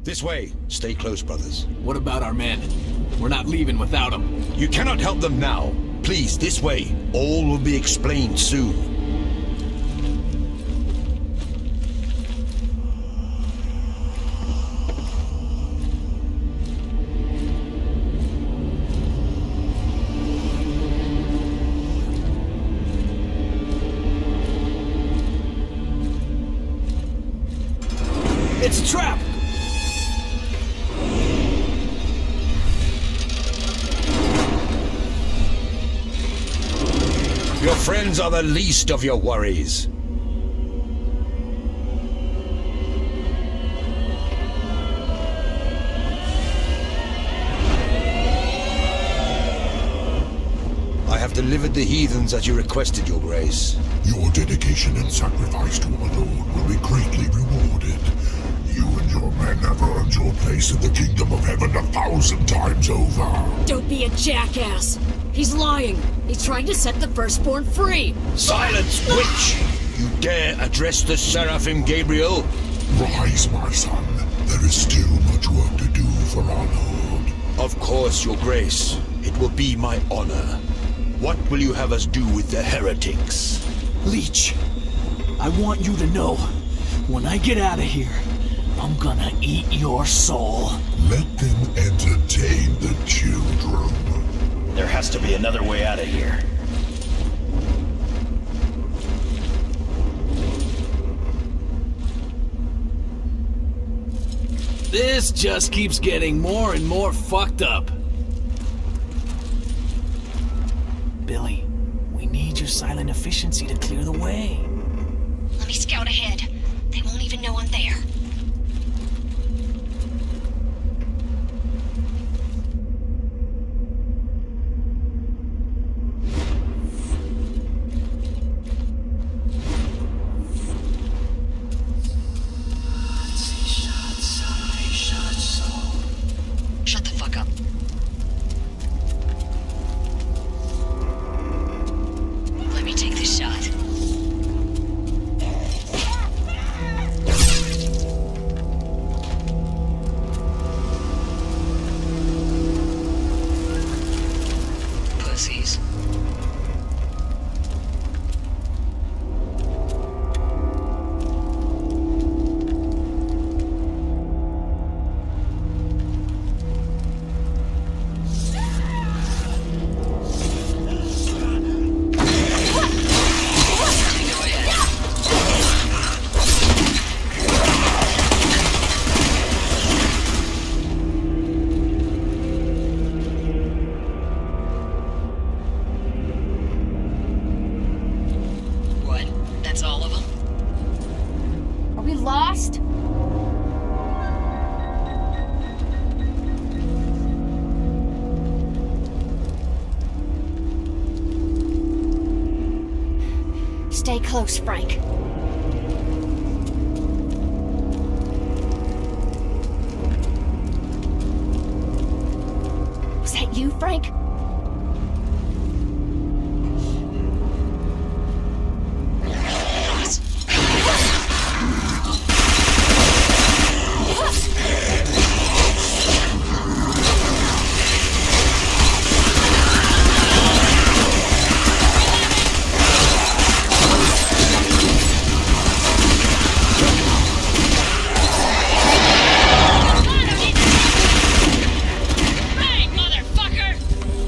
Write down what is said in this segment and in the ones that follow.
This way. Stay close, brothers. What about our men? We're not leaving without them. You cannot help them now. Please, this way. All will be explained soon. It's a trap! Your friends are the least of your worries. I have delivered the heathens as you requested, Your Grace. Your dedication and sacrifice to our Lord will be greatly rewarded. You and your men have earned your place in the kingdom of heaven 1,000 times over. Don't be a jackass. He's lying. He's trying to set the Firstborn free. Silence, witch! You dare address the Seraphim Gabriel? Rise, my son. There is still much work to do for our Lord. Of course, Your Grace. It will be my honor. What will you have us do with the heretics? Leech, I want you to know, when I get out of here, I'm gonna eat your soul. Let them entertain the children. There has to be another way out of here. This just keeps getting more and more fucked up. Billy, we need your silent efficiency to clear the way. Let me scout ahead. They won't even know I'm there. Shut the fuck up. Let me take this shot. Pussies. What? That's all of them? Are we lost? Stay close, Frank. Was that you, Frank? Hey, motherfucker!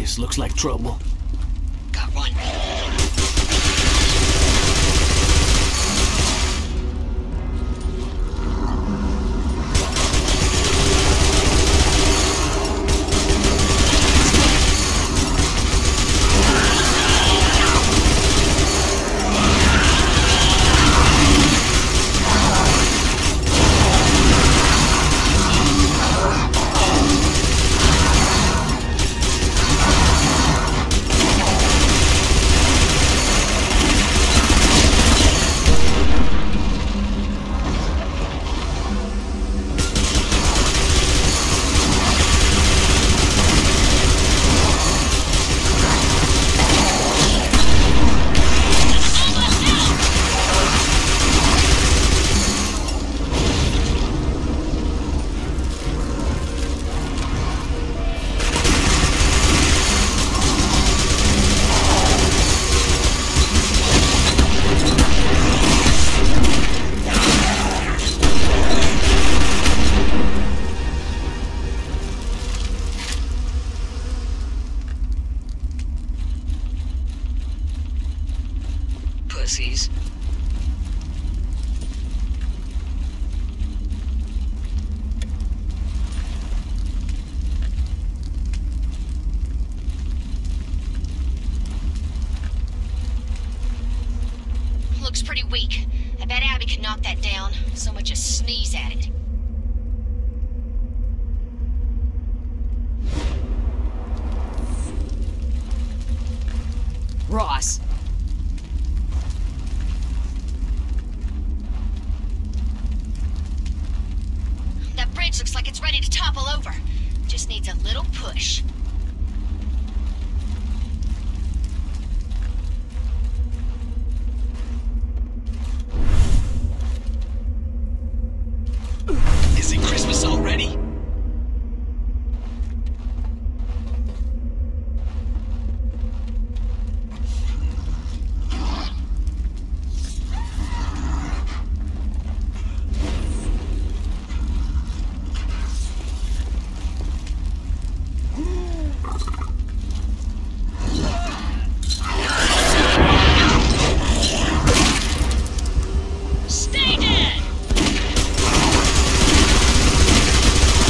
This looks like trouble. Got one. Pussies. Looks pretty weak. I bet Abby could knock that down. So much as sneeze at it. Ross. That bridge looks like it's ready to topple over. Just needs a little push. Is it Christmas already? Stay dead!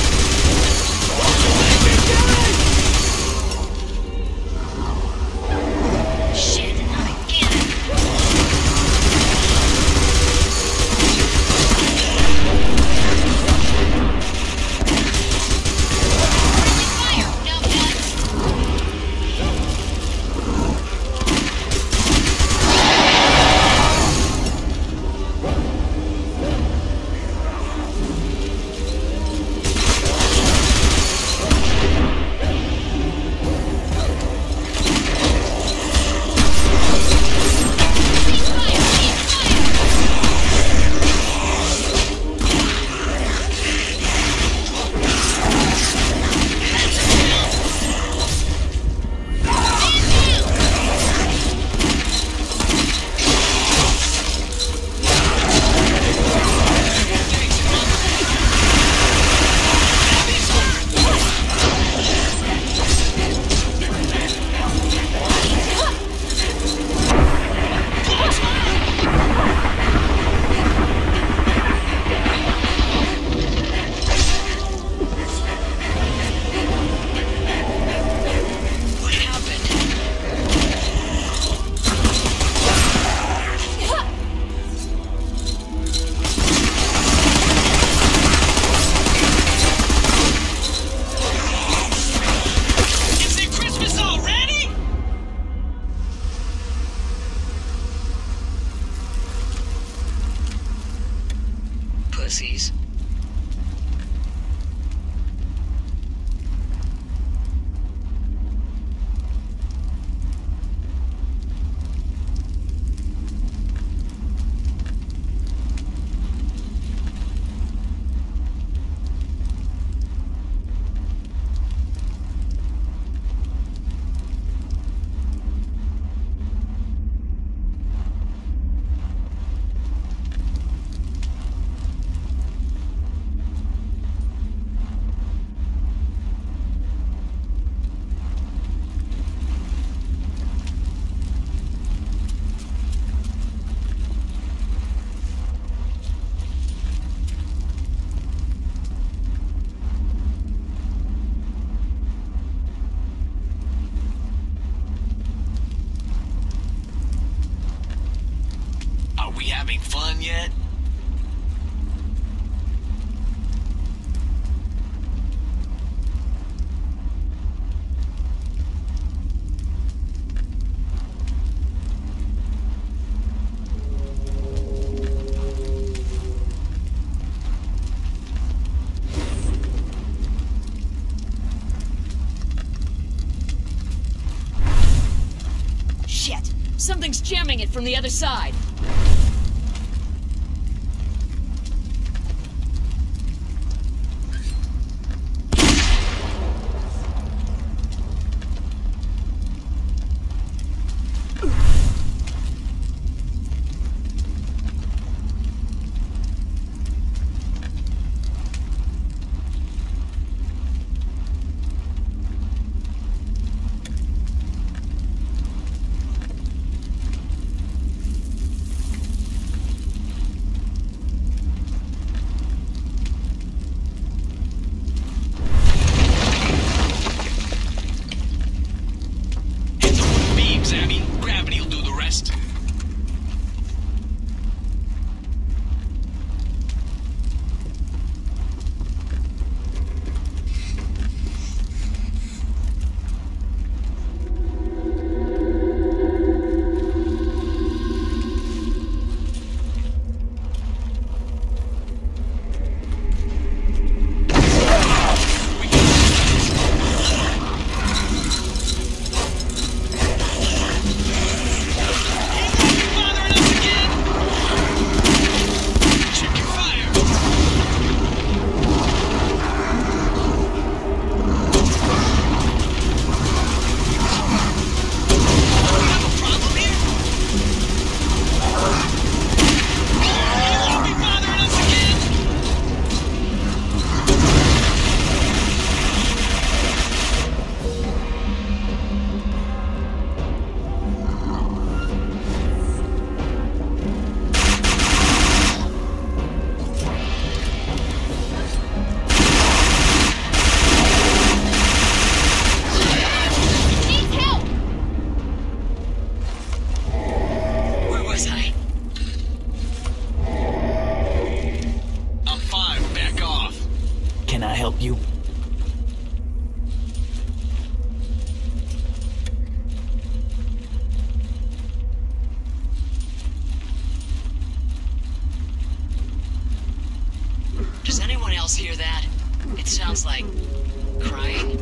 Something's jamming it from the other side. Does anyone else hear that? It sounds like crying.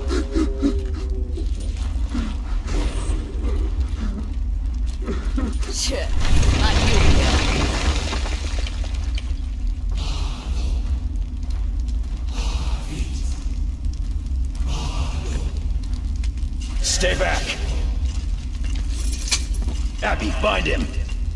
Shit, not you again. Stay back! Abby, find him!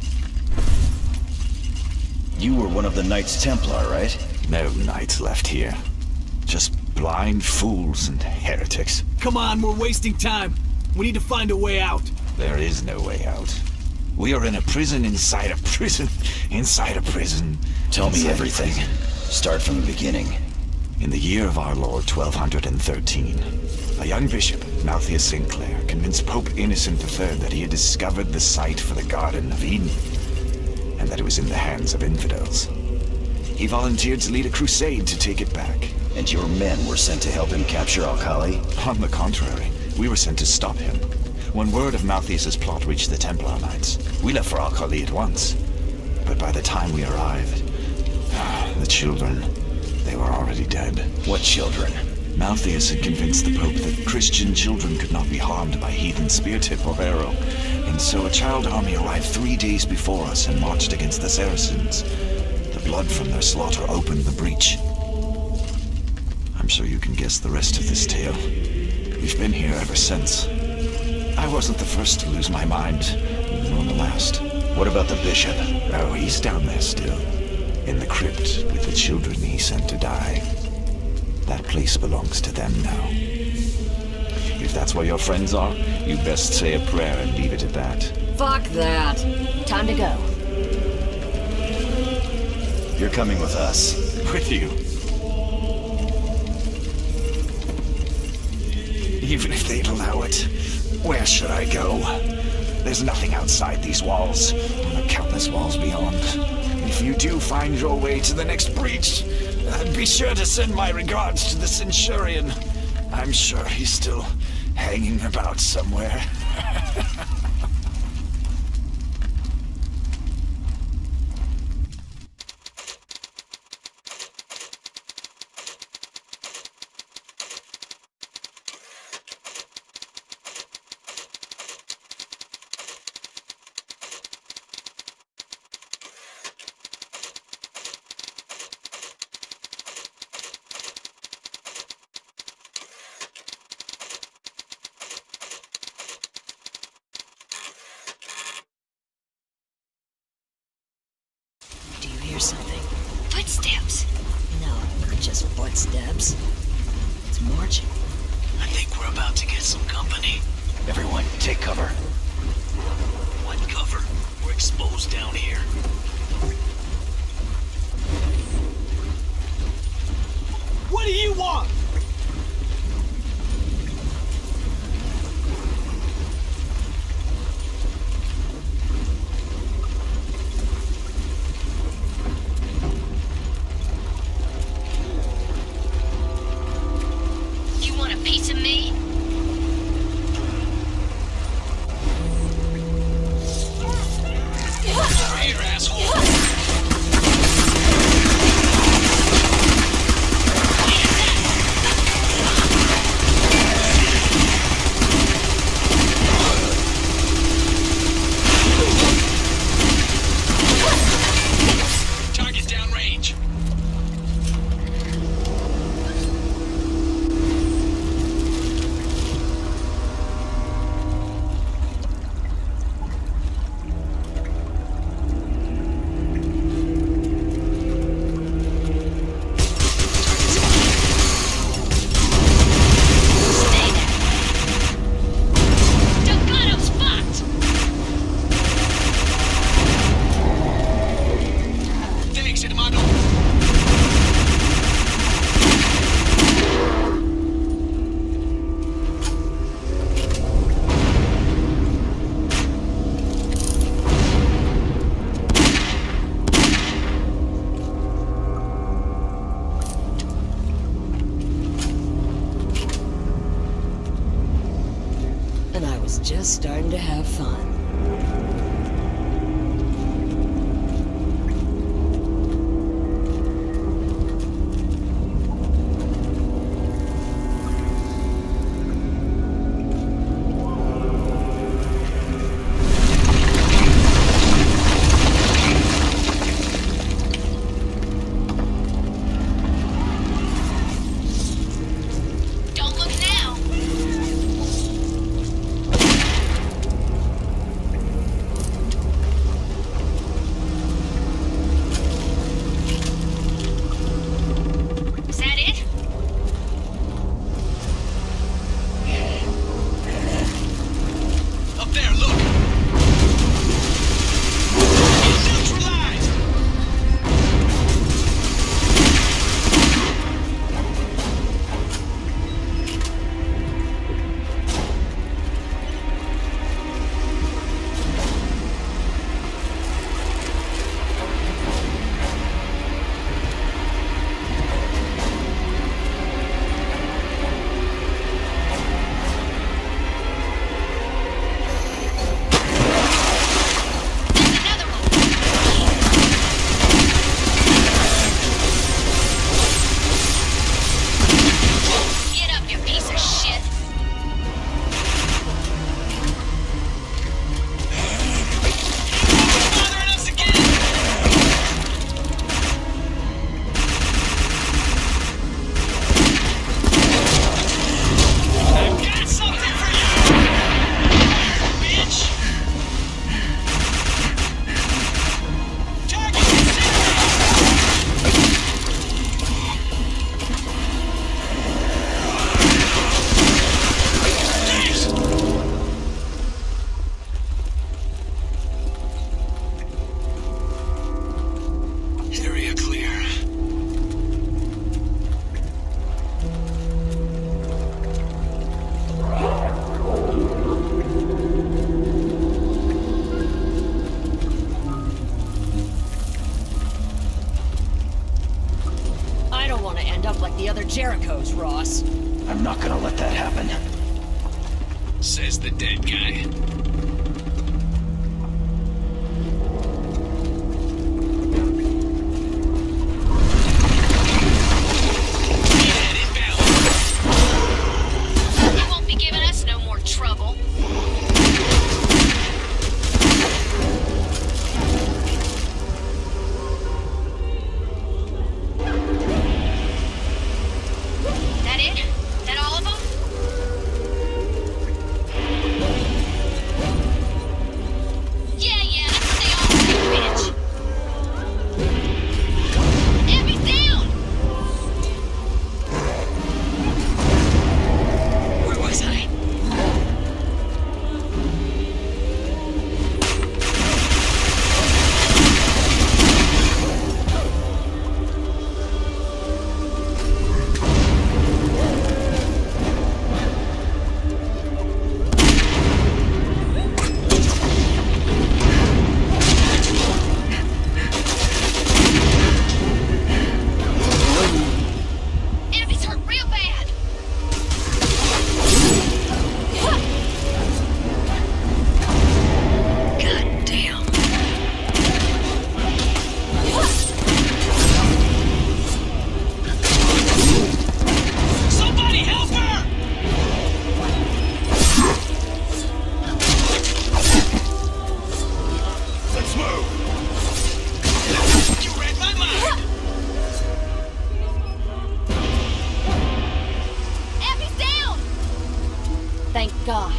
You were one of the Knights Templar, right? No knights left here. Just blind fools and heretics. Come on, we're wasting time. We need to find a way out. There is no way out. We are in a prison inside a prison inside a prison. Tell me everything. Start from the beginning. In the year of our Lord 1213, a young bishop, Malthius Sinclair, convinced Pope Innocent III that he had discovered the site for the Garden of Eden, and that it was in the hands of infidels. He volunteered to lead a crusade to take it back. And your men were sent to help him capture Alkali? On the contrary, we were sent to stop him. When word of Malthius's plot reached the Templar Knights, we left for Alkali at once. But by the time we arrived, the children, they were already dead. What children? Malthius had convinced the Pope that Christian children could not be harmed by heathen spear tip or arrow, and so a child army arrived 3 days before us and marched against the Saracens. The blood from their slaughter opened the breach. I'm sure you can guess the rest of this tale. We've been here ever since. I wasn't the first to lose my mind, nor the last. What about the bishop? Oh, he's down there still, in the crypt with the children he sent to die. That place belongs to them now. If that's where your friends are, you best say a prayer and leave it at that. Fuck that. Time to go. You're coming with us. With you. Even if they'd allow it, where should I go? There's nothing outside these walls, and the countless walls beyond. If you do find your way to the next breach, be sure to send my regards to the Centurion. I'm sure he's still hanging about somewhere. Footsteps. No, just footsteps. It's marching. I think we're about to get some company. Everyone, take cover. What cover? We're exposed down here. What do you want? You want a piece of me? Here, asshole! Target downrange. Delgado's fucked! Thanks, hermano. And I was just starting to have fun. Don't look now! Is that it? Up there, look! It's neutralized! There's another one! Get up, you piece of shit! Bothering us again! I've got something for you! Bitch! Target area clear. I don't want to end up like the other Jerichos, Ross. I'm not gonna let that happen. Says the dead guy. Head inbound. You won't be giving us no more trouble. That it? That all of them? Thank God.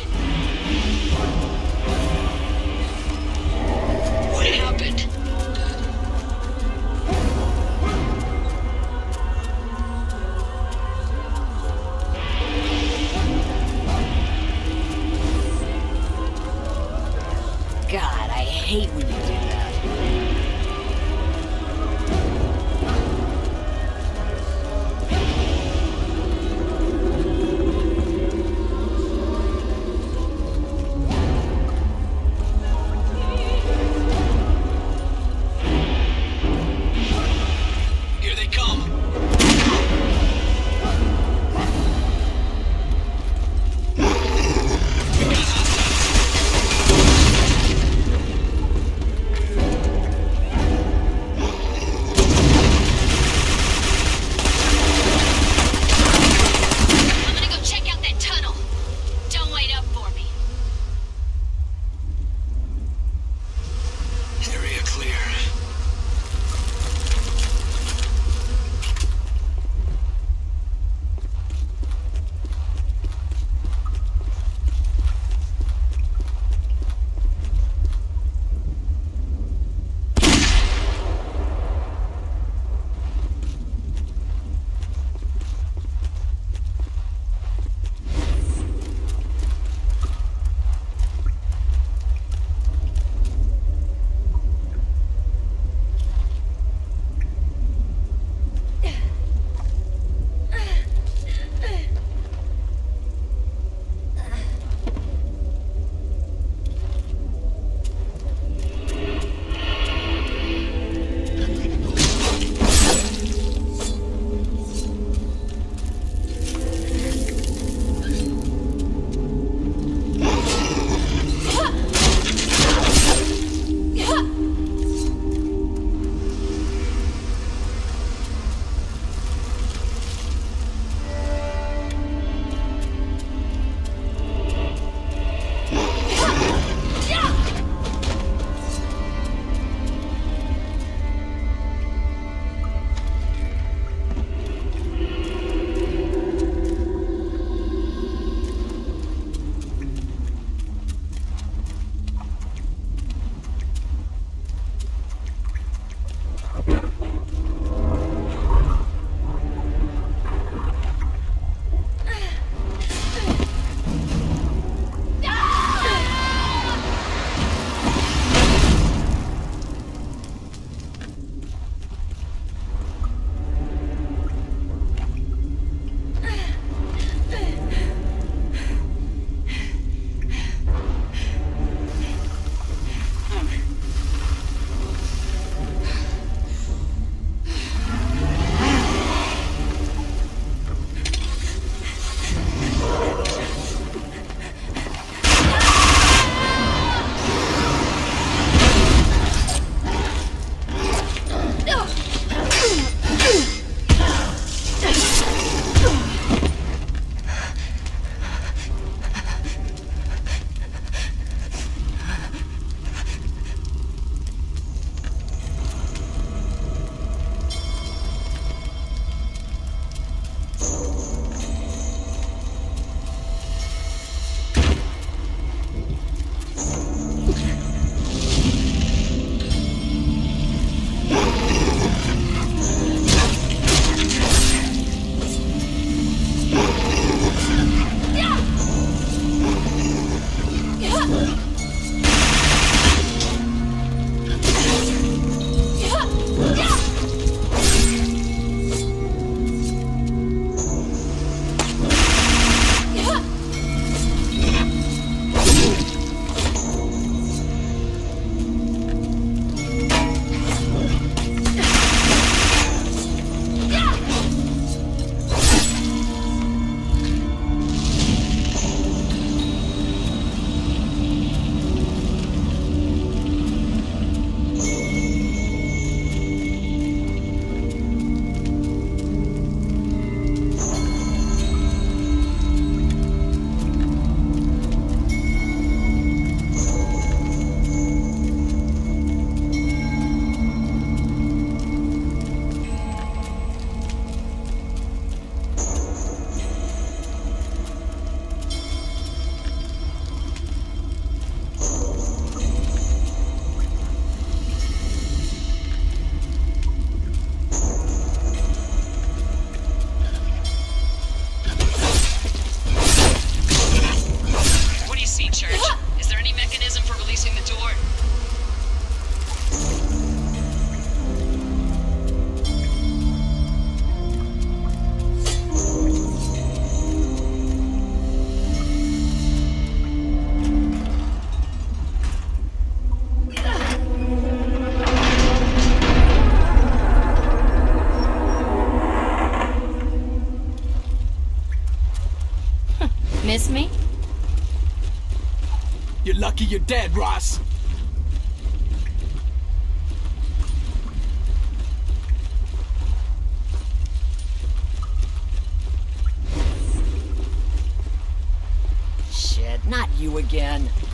What happened? God, I hate when you do that. Miss me? You're lucky you're dead, Ross. Shit, not you again.